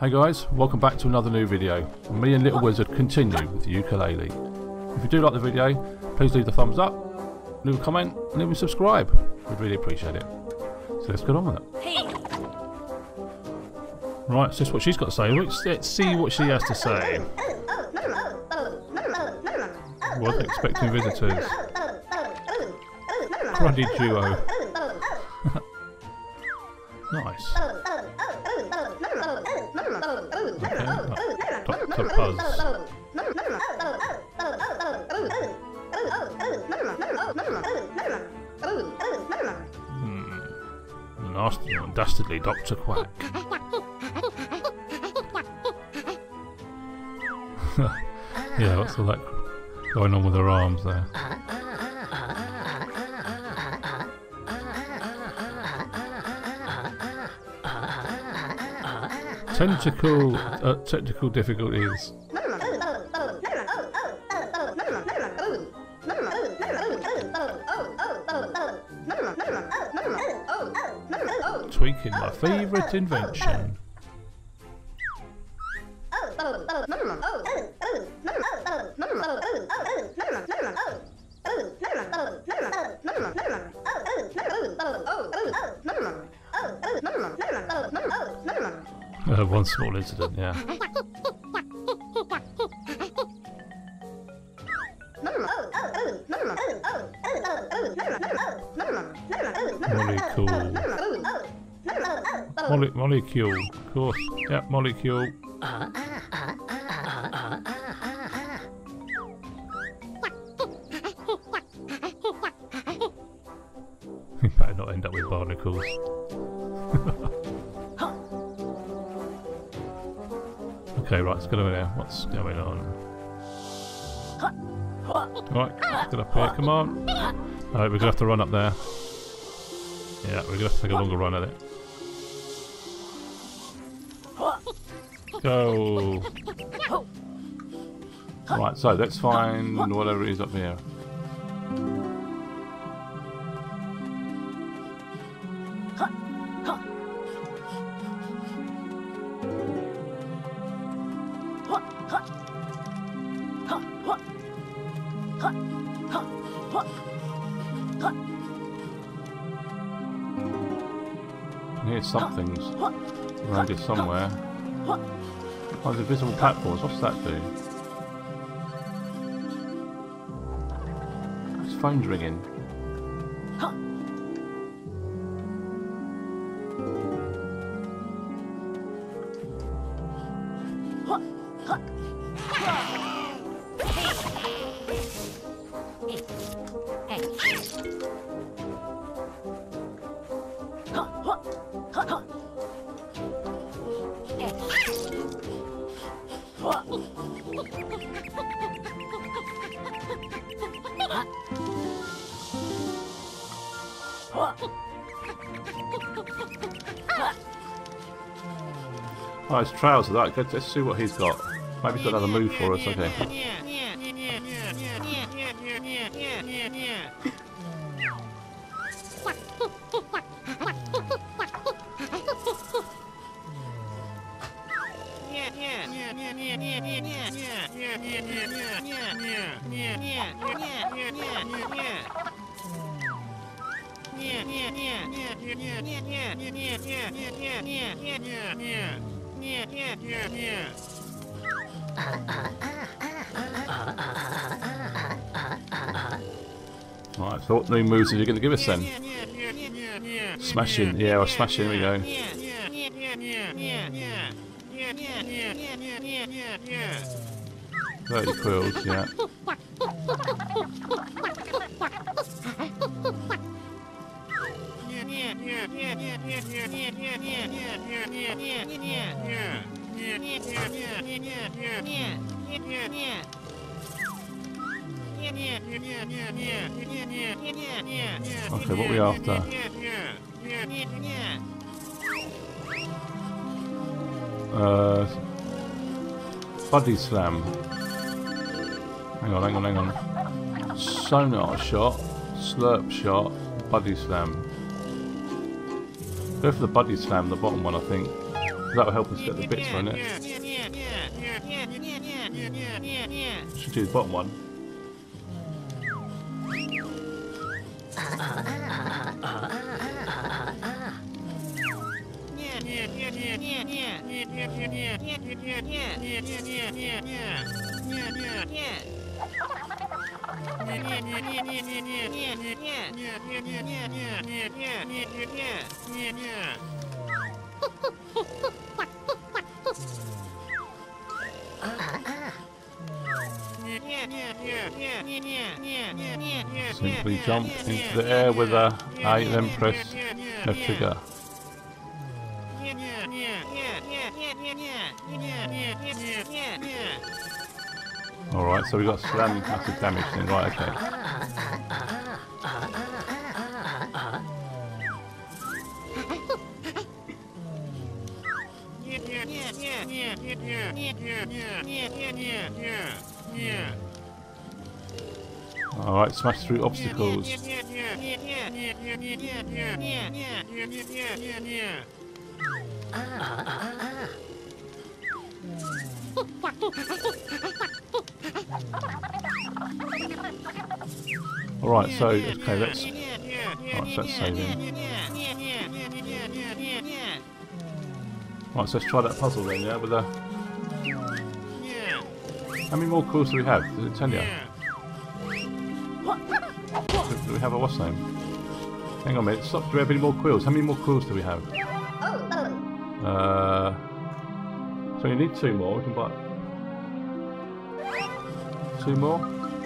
Hey guys, welcome back to another new video. Me and Little Wizard continue with Yooka Laylee. If you do like the video, please leave the thumbs up, leave a comment, and even subscribe. We'd really appreciate it. So let's get on with it. Hey. Right, so this is what she's got to say. Let's see what she has to say. Wasn't expecting visitors. Cruddy duo. Nice. Okay, Dr. Puzz. Nasty and dastardly Dr. Quack. Yeah, what's all that going on with her arms there? Technical difficulties. Tweaking my favourite invention. One small incident, yeah. Molecule. Of course. Yep, molecule. You better not end up with barnacles. Okay, right, let's get over there. What's going on? Right, let's get up here, come on. Alright, we're gonna have to run up there. Yeah, we're gonna have to take a longer run at it. Go! Right, so let's find whatever it is up here. I hear something's around here somewhere. Oh, there's invisible platforms. What's that do? His phone's ringing. Oh, his trails are that good. Let's see what he's got. Maybe he's got another move for us. Okay. Right, so what new moves are you going to give us then? Smashing, yeah, well, smashing, we go. 30 quills, yeah. Okay, what are we after? Body slam. Hang on. Sonar shot, slurp shot, body slam. Go for the body slam, the bottom one, I think. That will help us get the bits, won't it? Should do the bottom one. Simply jump into the air with a A, then press left trigger. Alright, so we got slam massive damage then, right, okay. Alright, smash through obstacles. Alright, so, okay, let's save in. Right, so let's try that puzzle then, yeah, with a... How many more quills do we have? Does it tell you? Do we have a what's name? Hang on a minute, stop, do we have any more quills? How many more quills do we have? So you need 2 more, we can buy... 2 more?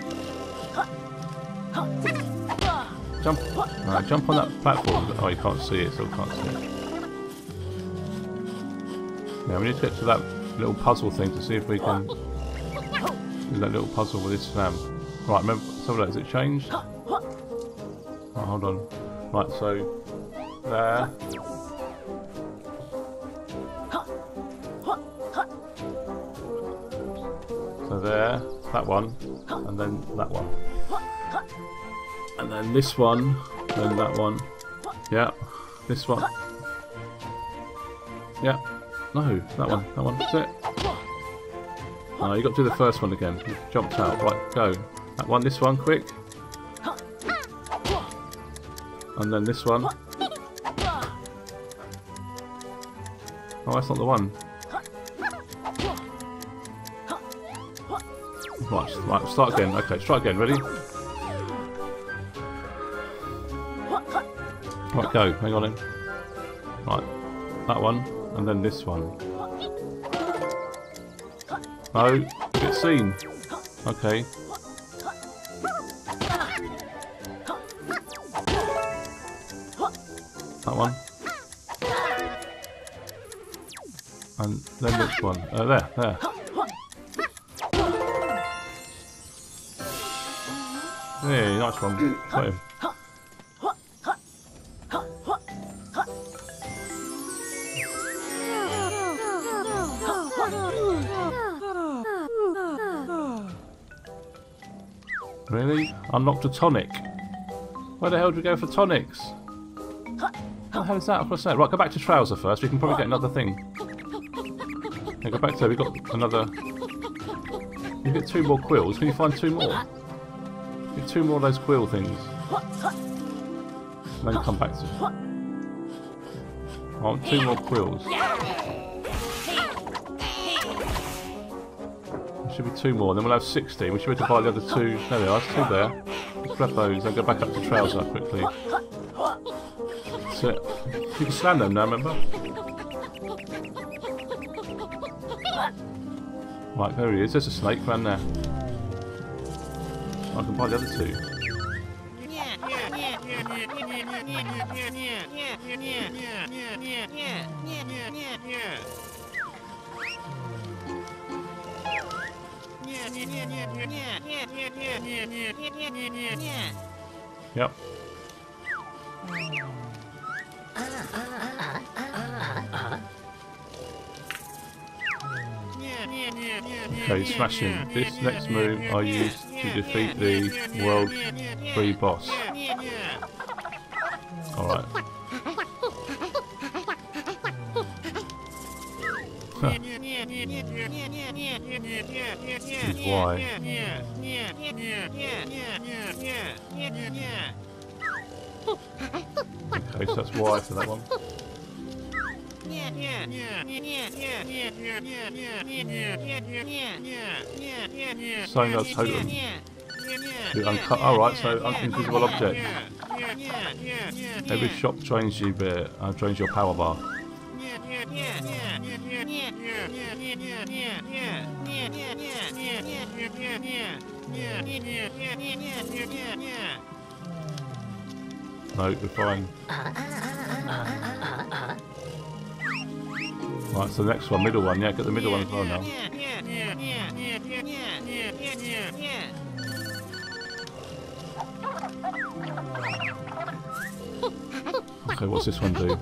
Jump! No, jump on that platform. Oh, you can't see it, so we can't see it. Yeah, we need to get to that little puzzle thing to see if we can do that little puzzle with this slam. Right, remember, so has it changed? Oh, hold on. Right, so there. So there, that one, and then that one. And then this one, then that one. Yeah, this one. Yeah, no, that one, that's it. No, you got to do the first one again. You jumped out, right, go. That one, this one, quick. And then this one. Oh, that's not the one. Right, start again. Okay, try again. Ready? Right, go. Hang on in. Right, that one, and then this one. No, get seen. Okay. That one. And then which one? There. Hey, nice one. Got him. Really? Unlocked a tonic. Where the hell do we go for tonics? What the hell is that? What's that? Right, go back to Trouser first. We can probably get another thing. Yeah, go back to there. We've got another... You get 2 more quills. Can you find 2 more? Get 2 more of those quill things. And then come back to it. I want 2 more quills. There should be 2 more, then we'll have 60. We should be able to buy the other 2. There they are, there's 2 there. Let's grab those and go back up to Trouser quickly. That's it. You can slam them now, remember? Right, there he is. There's a snake around there. I can buy the other 2. Yep. Okay, smashing. This next move I used to defeat the World 3 boss. Alright. Is Y. Okay, so that's Y for that one. Same as totem. Alright, so invisible object. Every shop drains you drains your power bar. No, we're fine. Right, so the next one, middle one, yeah, get the middle one as well now. Okay, what's this one do?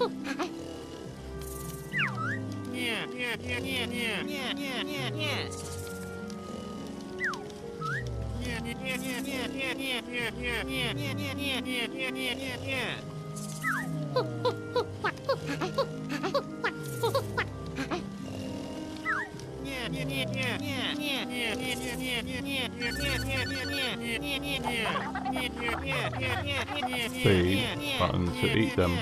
B button to eat them.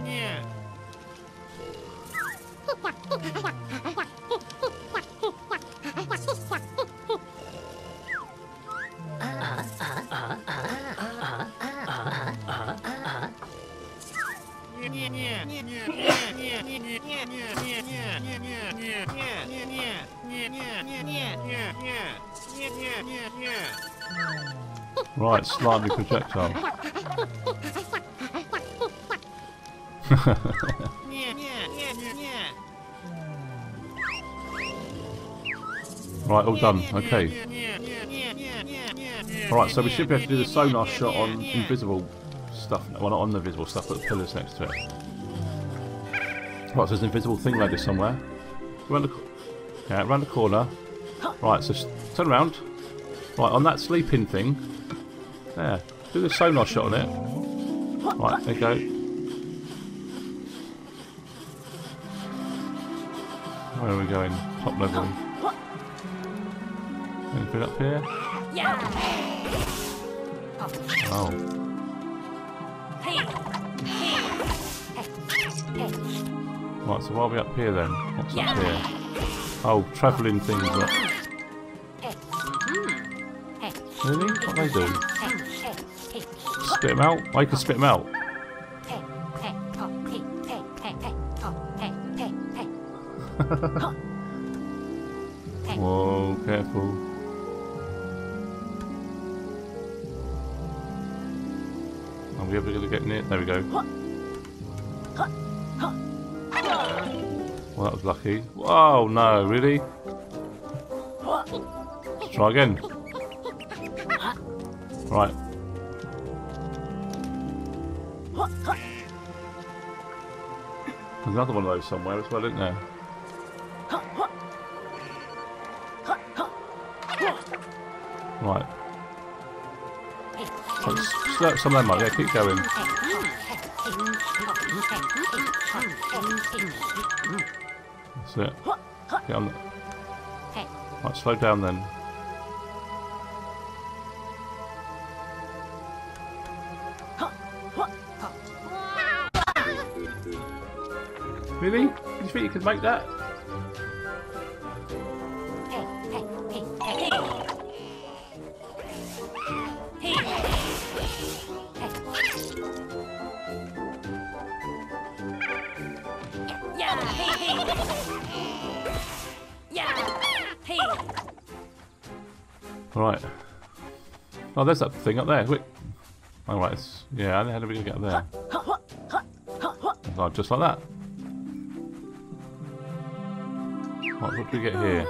Right, slimy projectile. Right, all done. Okay. Alright, so we should be able to do the sonar shot on invisible stuff. Well, not on the visible stuff, but the pillars next to it. Right, so there's an invisible thing like this somewhere. Around the corner. Right, so turn around. Right, on that sleeping thing. There. Do the sonar shot on it. Right, there you go. Where are we going? Top level. Anything up here? Oh. Right, so why are we up here then? What's up here? Oh, travelling things. Really? What do they do? Spit them out? I can spit them out. Whoa, careful. Are we ever going to get near? There we go. Well, that was lucky. Whoa, no, really? Let's try again. Right. There's another one of those somewhere as well, isn't there? Right. Let's slurp some of them up. Yeah, keep going. That's it. Get on. Right, slow down then. Really? Do you think you could make that? Right. Oh, there's that thing up there. Wait. Oh, right. Yeah, how do we get up there? Oh, just like that. What do we get here?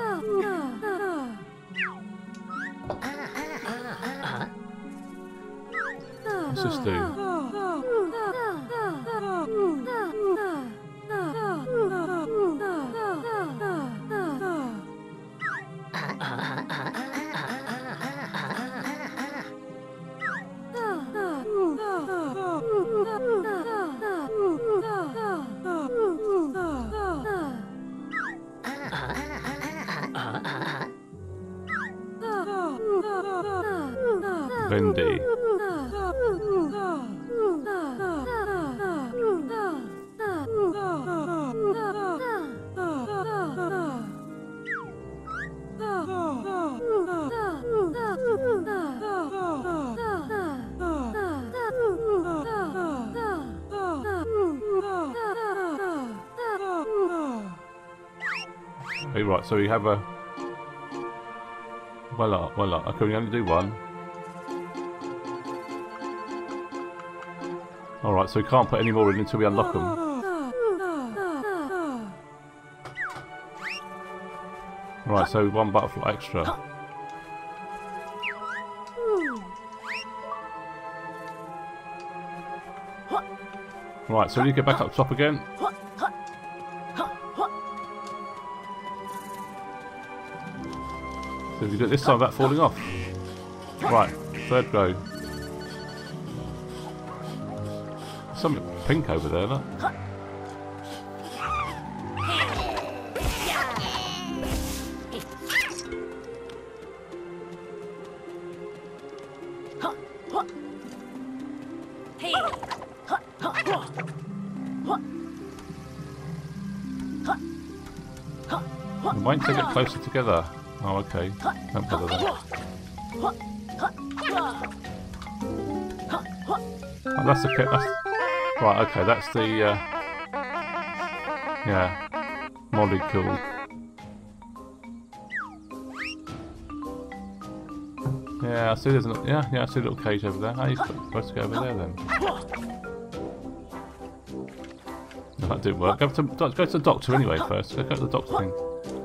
What's this do? Bendy. Hey, right, so we have a... Well, okay, we only do one. Alright, so we can't put any more in until we unlock them. Right, so one butterfly extra. Right, so we need to get back up top again. So if you do it this time without falling off. Right, third go. Something pink over there, look. Wait until they get closer together. Oh, okay. Don't bother that. Oh, that's the kit. Right, okay, that's the yeah, molecule. Yeah, I see there's a I see a little cage over there. How are you supposed to go over there then? No, that didn't work. Go to the doctor anyway first. Go to the doctor thing.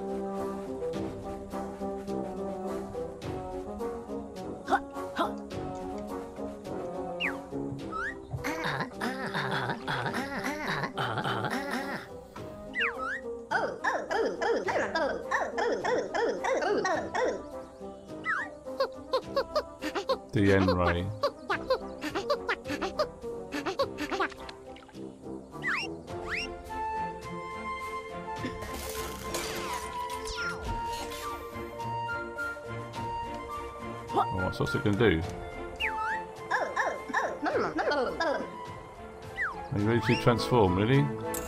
The N ray. Oh, what's it going to do? Are you ready to transform, really?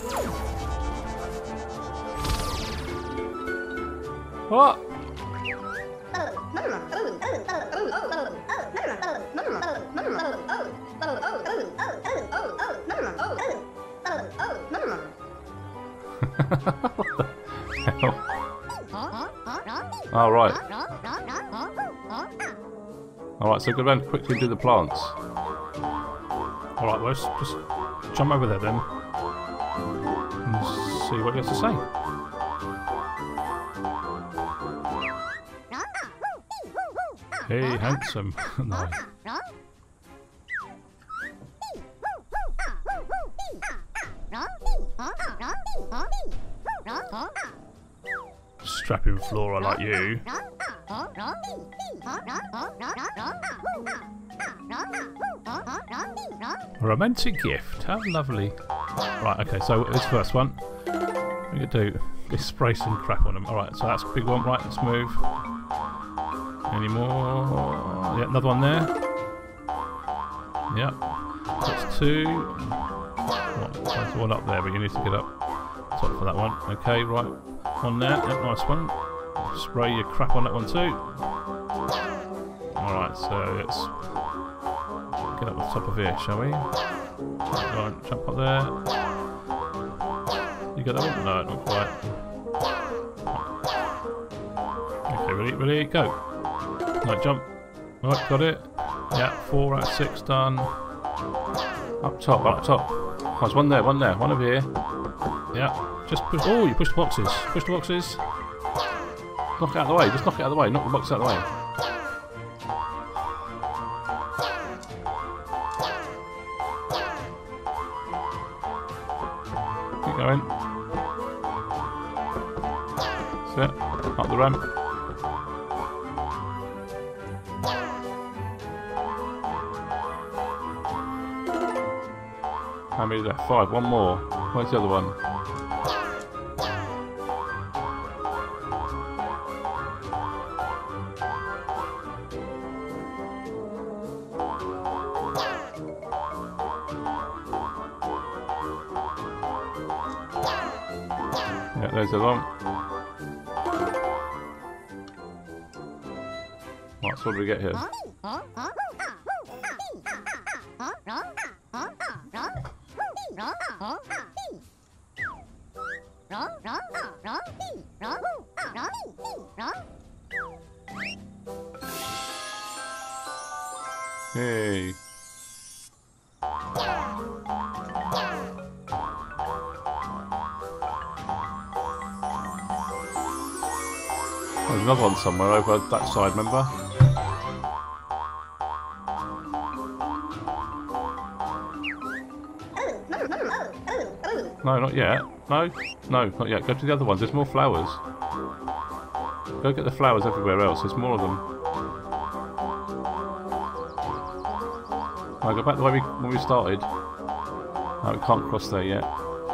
What? Oh, right. Alright, so go around quickly and do the plants. Alright, let's just jump over there then. And see what he has to say. Hey, handsome. No. Strapping flora like you. A romantic gift. How lovely. Right, okay, so this first one. We could do this, spray some crap on them. Alright, so that's a big one. Right, let's move. Any more? Yeah, another one there. Yep. That's two. Right, there's one up there, but you need to get up top for that one. Okay, right. One there. Yep, nice one. Spray your crap on that one too. Alright, so let's get up the top of here, shall we? Right, jump up there. You got that one? No, not quite. Okay, ready, go. Right, jump. Right, got it. Yeah, 4 out of 6 done. Up top. Oh, there's one there, one over here. Yeah, just push. Oh, you push the boxes. Push the boxes. Knock it out of the way. Just knock it out of the way. Knock the box out of the way. Keep going. That's it. Up the ramp. How many left? 5. One more. Where's the other one? Yeah, there's the one. Right, so what do we get here? Hey. There's another one somewhere over that side, remember? No, not yet. No, not yet. Go to the other ones. There's more flowers. Go get the flowers everywhere else. There's more of them. No, go back the way when we started. No, we can't cross there yet.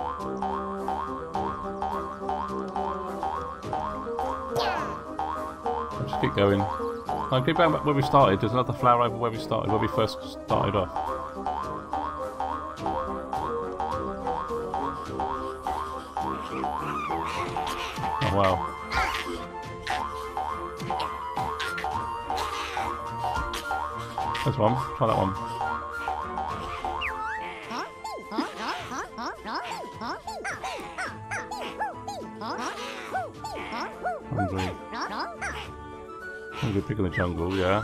Just keep going. No, go back where we started. There's another flower over where we started, where we first started off. Oh wow. There's one. Try that one. Hungry pig in the jungle, yeah.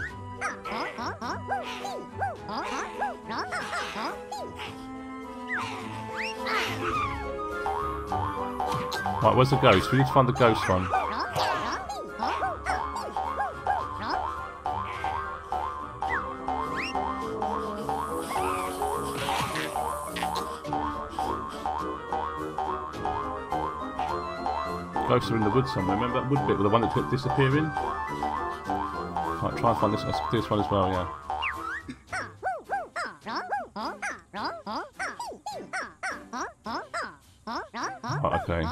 Right, where's the ghost? We need to find the ghost one. Ghosts are in the woods somewhere. Remember that wood bit with the one that kept disappearing? Right, try and find this one as well, yeah. Right, okay.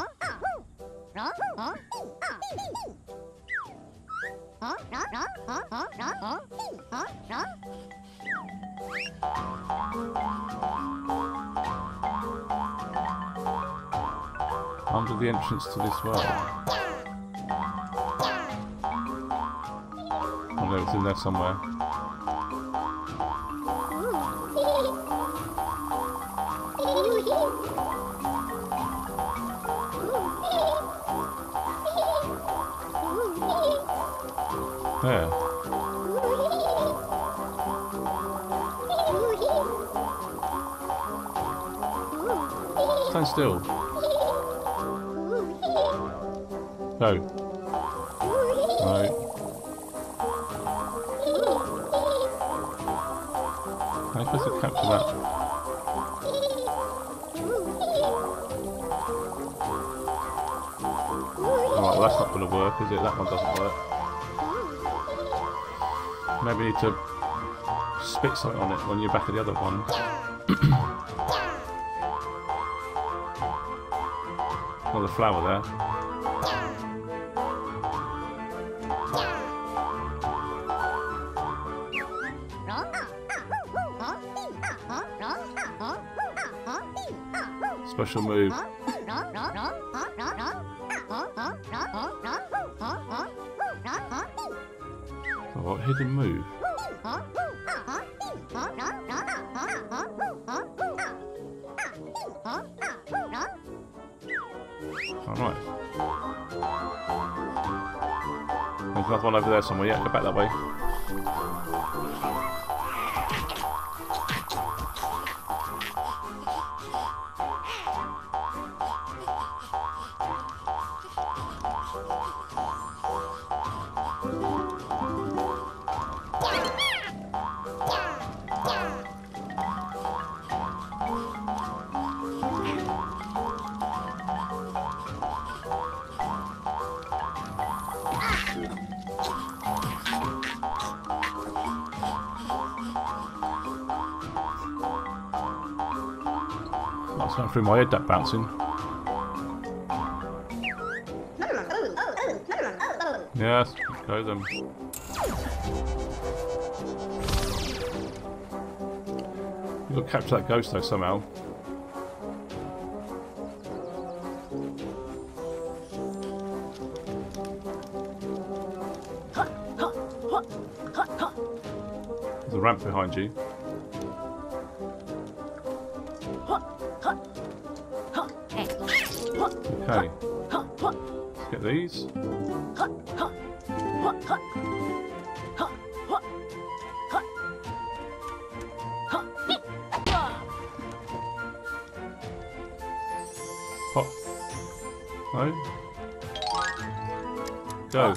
Under the entrance to this well. I know it's in there somewhere. There. Stand still. Go. No. I'm supposed to capture that. Alright, well that's not going to work, is it? That one doesn't work. Maybe we need to spit something on it when you're back at the other one. Another flower there. Special move. Oh, what hidden move? Alright. There's another one over there somewhere. Yeah, go back that way. That's going through my head, that bouncing. Yes, go them. You've got to capture that ghost though somehow. a ramp behind you. Okay. Let's get these. Hop. No. Go.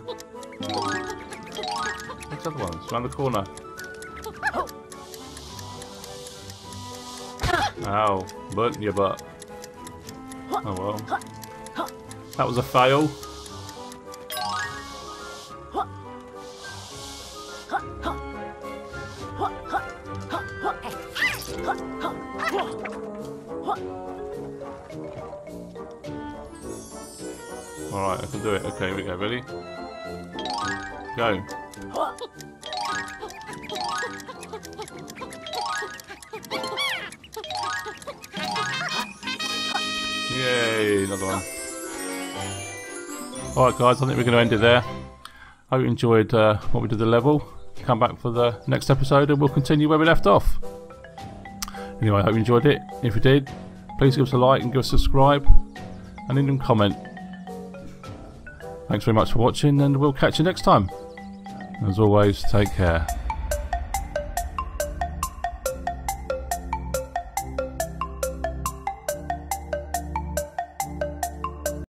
What's the other ones? Around the corner. Ow. Burnt your butt. Oh well. That was a fail. Alright, I can do it. Okay, here we go. Ready? Go. Yay, another one. Alright guys, I think we're going to end it there. Hope you enjoyed what we did the level. Come back for the next episode and we'll continue where we left off. Anyway, I hope you enjoyed it. If you did, please give us a like and give us a subscribe. And even comment. Thanks very much for watching and we'll catch you next time. As always, take care.